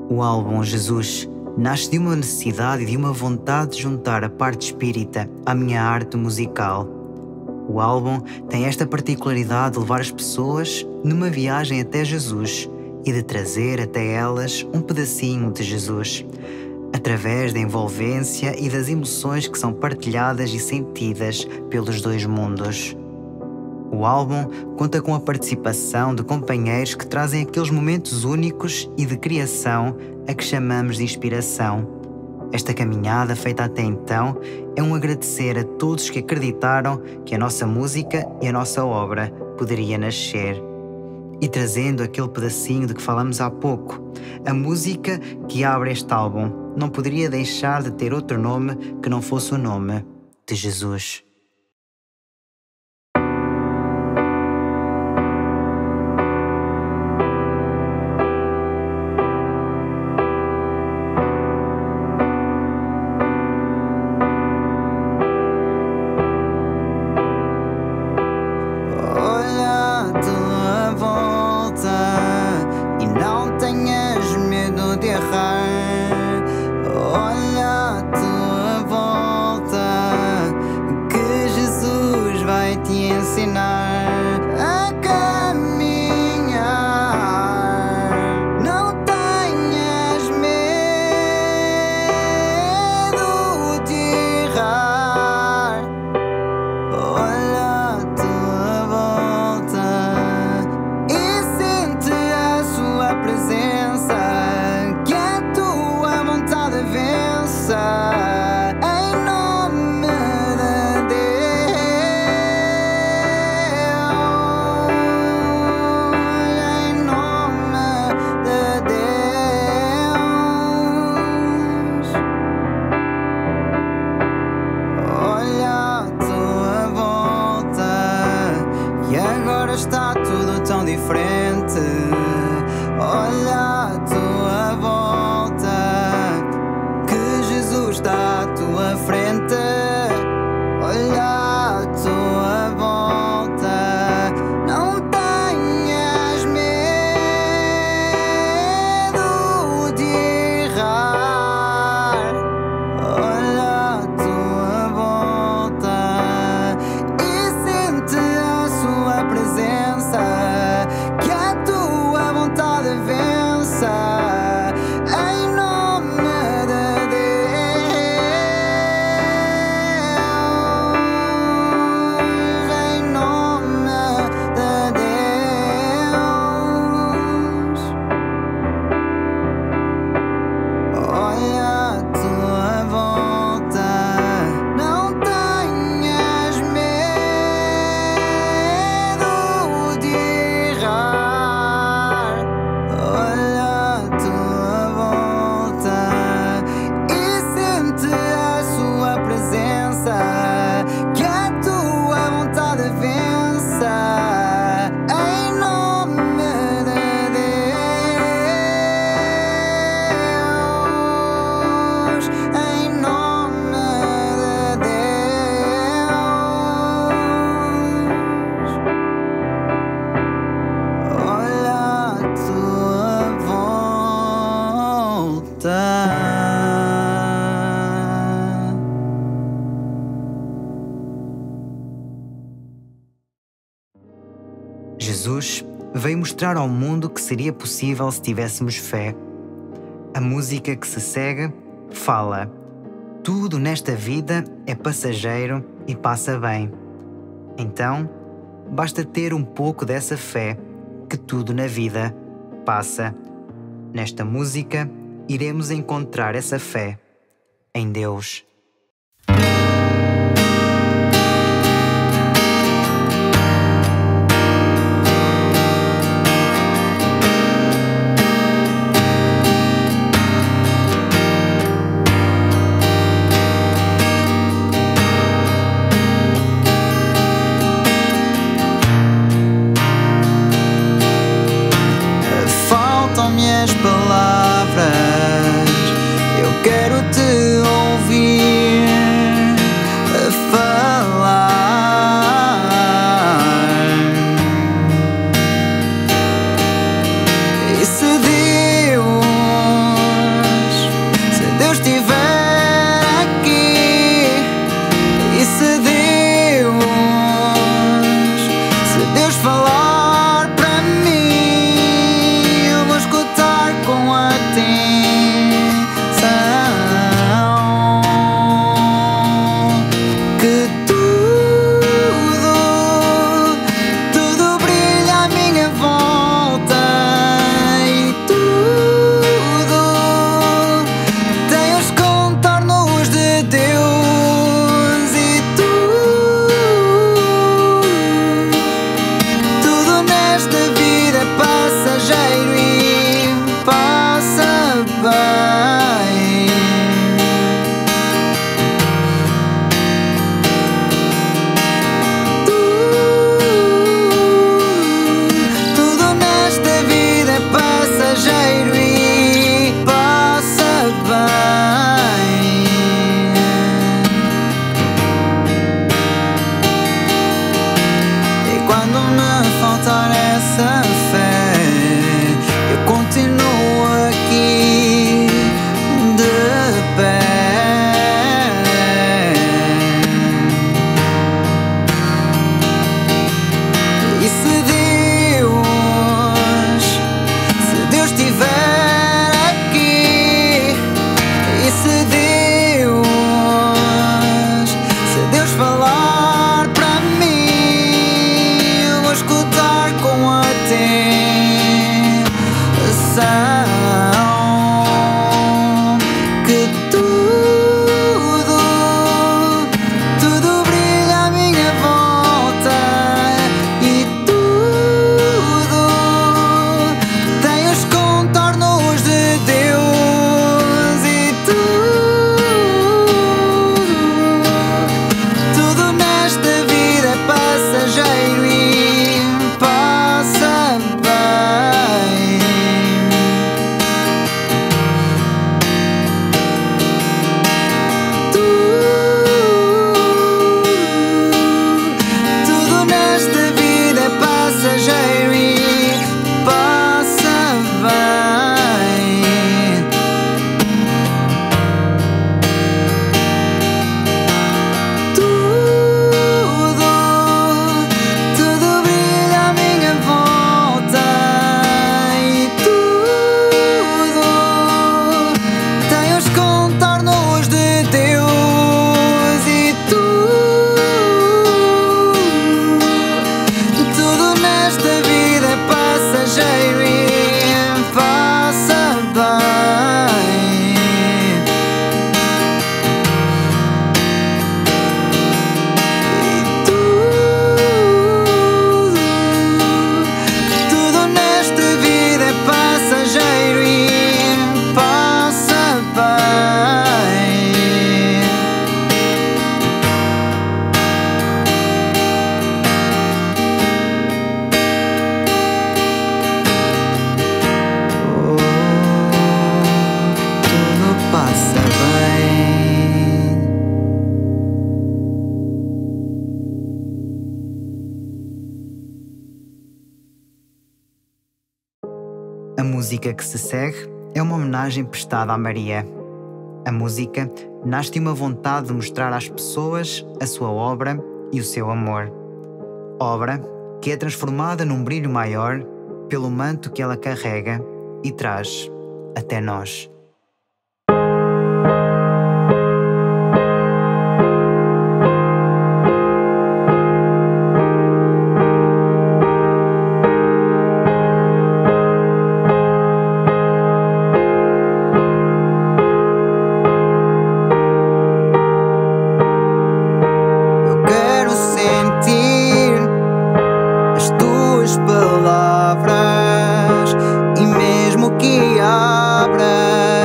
O álbum Jesus nasce de uma necessidade e de uma vontade de juntar a parte espírita à minha arte musical. O álbum tem esta particularidade de levar as pessoas numa viagem até Jesus e de trazer até elas um pedacinho de Jesus, através da envolvência e das emoções que são partilhadas e sentidas pelos dois mundos. O álbum conta com a participação de companheiros que trazem aqueles momentos únicos e de criação a que chamamos de inspiração. Esta caminhada feita até então é um agradecer a todos que acreditaram que a nossa música e a nossa obra poderia nascer. E trazendo aquele pedacinho de que falamos há pouco, a música que abre este álbum não poderia deixar de ter outro nome que não fosse o nome de Jesus. Está tudo tão diferente. Olha à tua volta, que Jesus está à tua frente. Olha à tua volta, não tenhas medo de errar. Olha à tua volta e sente a sua presença, que a tua vontade vença, em nome de Deus, em nome de Deus. Olha à tua volta, não tenhas medo de errar. Olha à tua volta e sente a sua presença, que a tua vontade vença, em nome de Deus, em nome de Deus. Olha à tua volta. Jesus veio mostrar ao mundo que seria possível se tivéssemos fé. A música que se segue fala: tudo nesta vida é passageiro e passa bem. Então, basta ter um pouco dessa fé que tudo na vida passa. Nesta música, iremos encontrar essa fé em Deus. Faltam-me as palavras, eu quero te ouvir. que tudo brilha à minha volta e tudo tem os contornos de Deus e tudo nesta vida é passageiro e passa bem. Tudo nesta vida é passageiro e passa bem. Tudo brilha à minha volta e tudo tem os contornos de Deus e tudo nesta vida é passageiro e passa bem. Tudo nesta vida é passageiro e passa bem. Tudo passa bem. A música que se segue é uma homenagem prestada à Maria. A música nasce de uma vontade de mostrar às pessoas a sua obra e o seu amor. Obra que é transformada num brilho maior pelo manto que ela carrega e traz até nós. Eu quero sentir as tuas palavras e mesmo que abra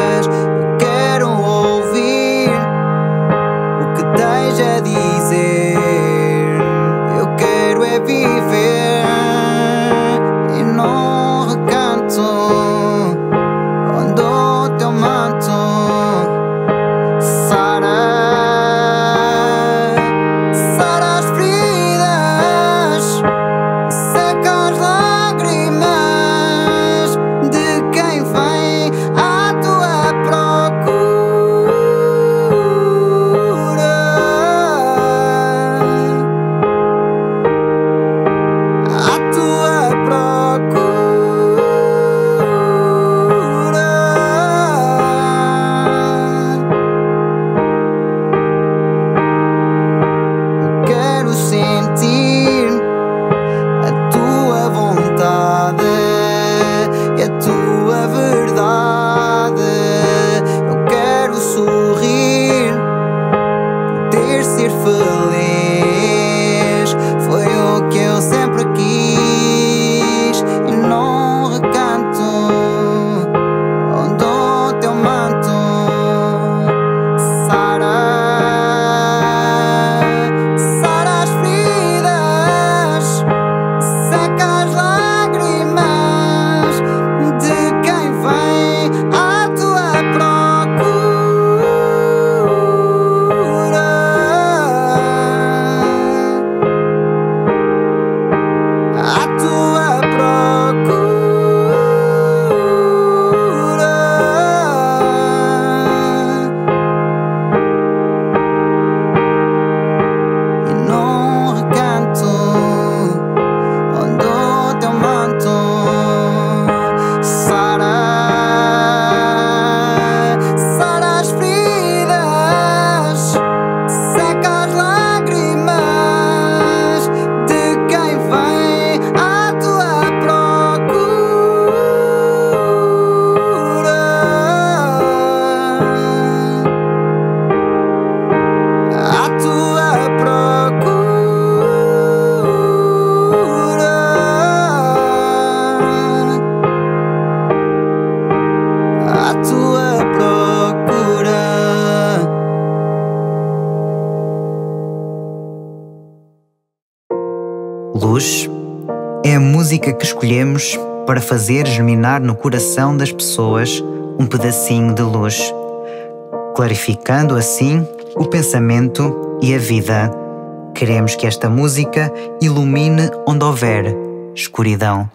Luz é a música que escolhemos para fazer germinar no coração das pessoas um pedacinho de luz, clarificando assim o pensamento e a vida. Queremos que esta música ilumine onde houver escuridão.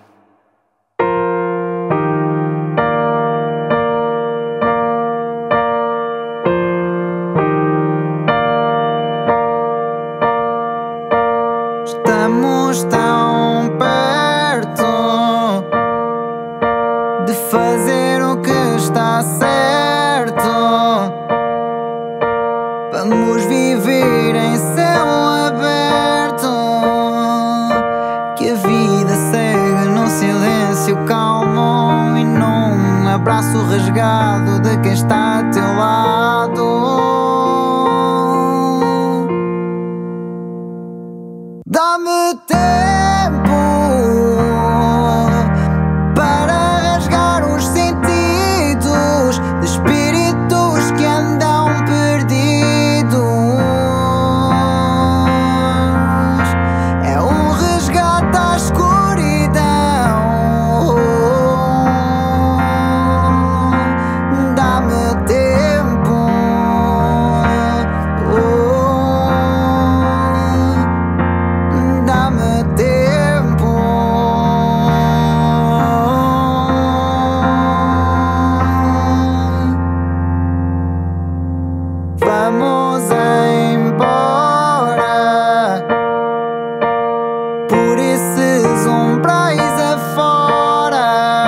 Estamos tão perto de fazer o que está certo. Vamos viver em céu aberto, que a vida segue num silêncio calmo e num abraço rasgado de quem está a teu lado. Dá-me tempo para rasgar os sentidos de espíritos que andam perdidos. É um resgate à escuridão. Dá-me tempo. Dá-me tempo. Vamos embora por esses umbrais afora.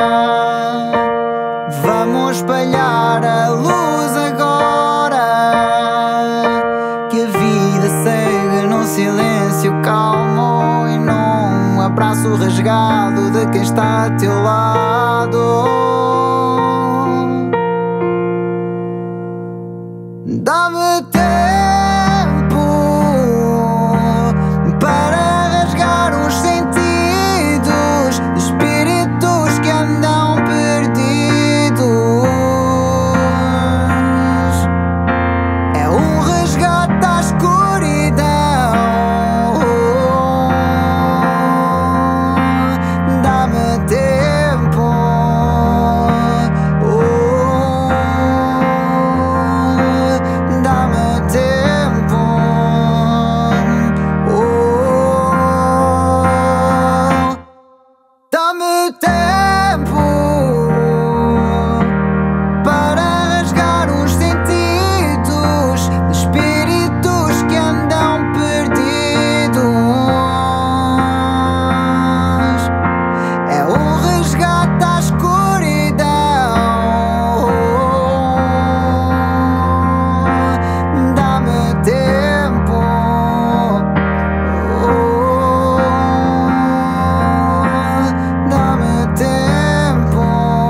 Vamos espalhar a luz agora, que a vida segue num silêncio calmo e num abraço rasgado de quem está a teu lado. Dá-me tempo para rasgar os sentidos de espíritos que andam perdidos. É um resgate à escuridão. Dá-me tempo. Dá-me tempo. Dá-me tempo para rasgar os sentidos de espíritos que andam perdidos. É um resgate à escuridão. Dá-me tempo. Dá-me tempo.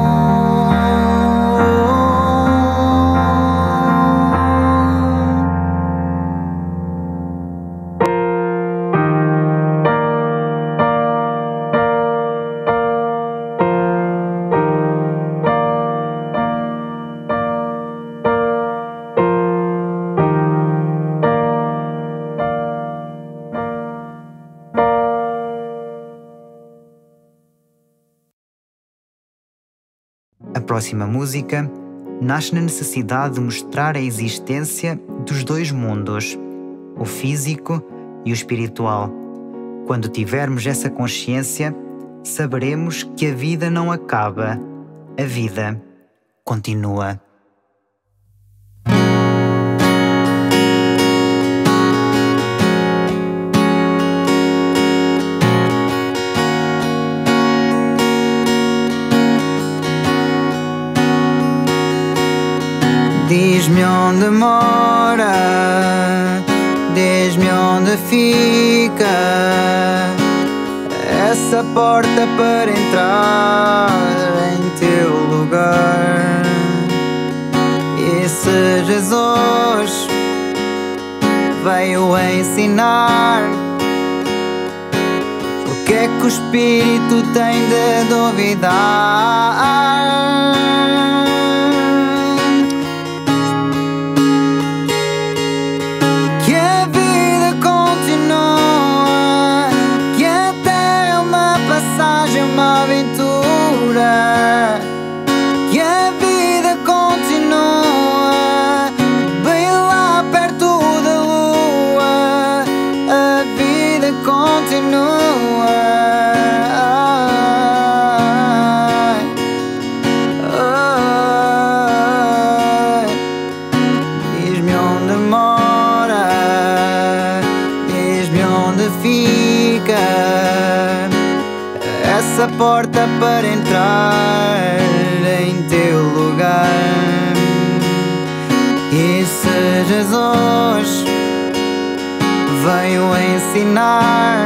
A próxima música nasce na necessidade de mostrar a existência dos dois mundos, o físico e o espiritual. Quando tivermos essa consciência, saberemos que a vida não acaba, a vida continua. Diz-me onde mora, diz-me onde fica essa porta para entrar em teu lugar. E se Jesus veio ensinar, o que é que o espírito tem de duvidar? Que a vida continua, que a terra porta para entrar em teu lugar. E se Jesus veio ensinar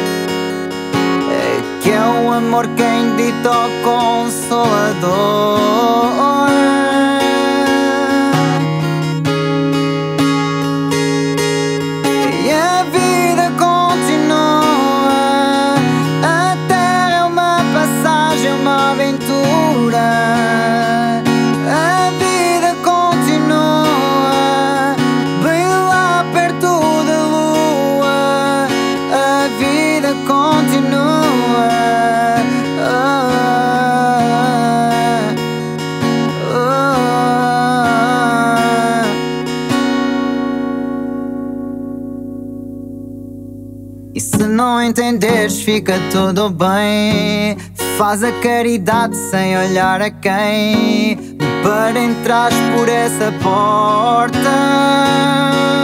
que é o amor quem dita o Consolador, e a vida continua, a terra é uma passagem, uma aventura. A vida continua, bem lá perto da lua. A vida continua. E se não entenderes, fica tudo bem. Faz a caridade sem olhar a quem, para entrares por essa porta.